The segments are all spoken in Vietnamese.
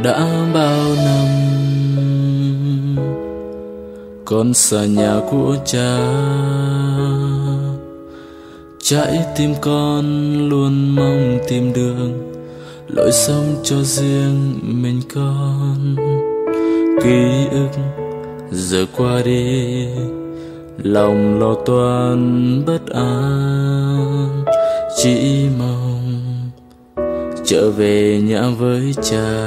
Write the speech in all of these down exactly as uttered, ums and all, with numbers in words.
đã bao năm con xa nhà của cha, trái tim con luôn mong tìm đường lối sống cho riêng mình con. Ký ức giờ qua đi, lòng lo toan bất an, chỉ mong trở về nhà với cha.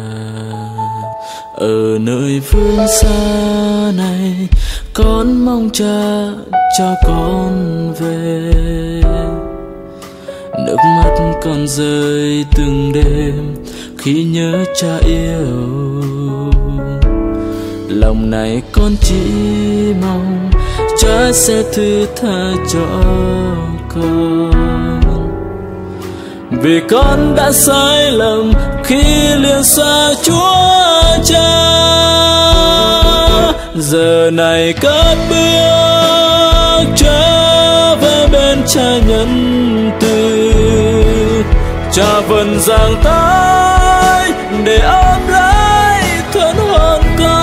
Ở nơi phương xa này, con mong cha cho con về. Nước mắt con rơi từng đêm khi nhớ cha yêu. Lòng này con chỉ mong cha sẽ thứ tha cho con, vì con đã sai lầm khi liền xa Chúa Cha. Giờ này cất bước trở về bên cha nhân từ, cha vẫn giang tay để ôm lấy thuần hồn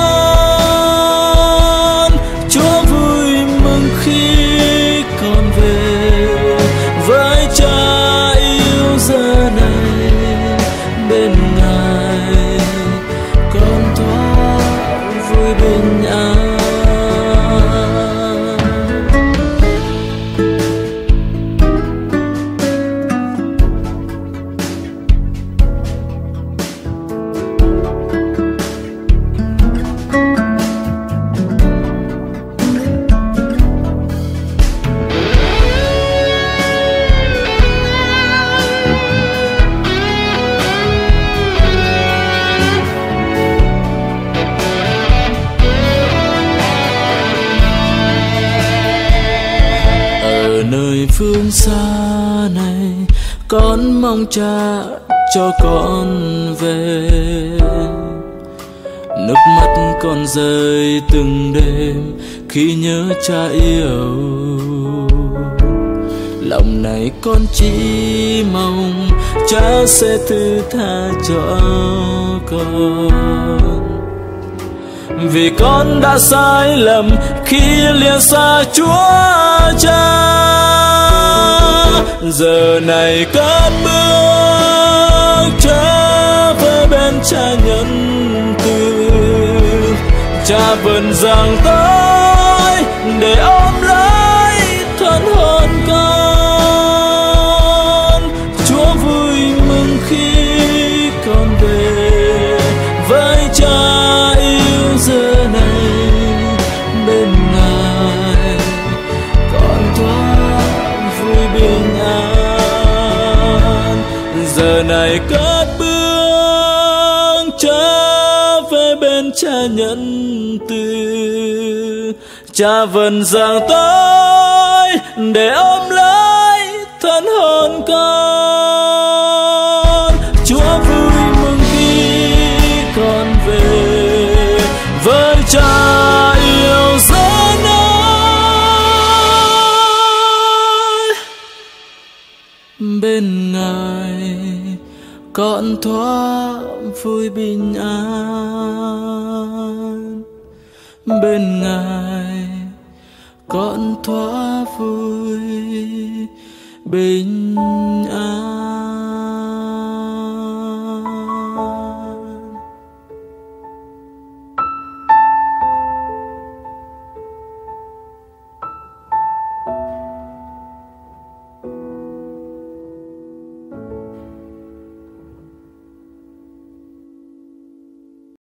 con. Chúa vui mừng khi con về với cha yêu. Giờ này bên Ngài con thoát vui bình an. Nơi phương xa này, con mong cha cho con về. Nước mắt con rơi từng đêm khi nhớ cha yêu. Lòng này con chỉ mong cha sẽ thứ tha cho con, vì con đã sai lầm khi liền xa Chúa Cha. Giờ này cất bước trở về bên cha nhân từ, cha vẫn giang tay để ôm lấy thuần hồn con. Chúa vui mừng khi con về với cha yêu. Giờ này bên Ngài con thoát vui bình an. Giờ này cất bước trở về bên cha nhân từ, cha vẫn giang tay để ôm lấy thân hồn con. Chúa vui mừng khi con về với cha yêu. Giờ này bên Ngài con thoát vui bình an. Bên Ngài con thoát vui bình an.